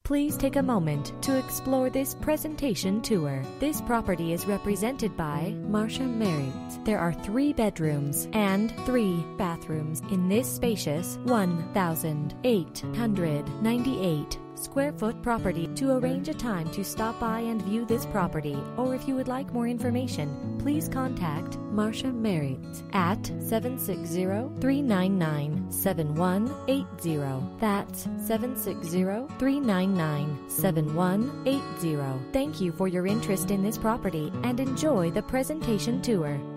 Please take a moment to explore this presentation tour. This property is represented by Marcia Merritt. There are 3 bedrooms and 3 bathrooms in this spacious 1,898 square foot property. To arrange a time to stop by and view this property, or if you would like more information, please contact Marcia Merritt at 760-399-7180. That's 760-399-7180. Thank you for your interest in this property and enjoy the presentation tour.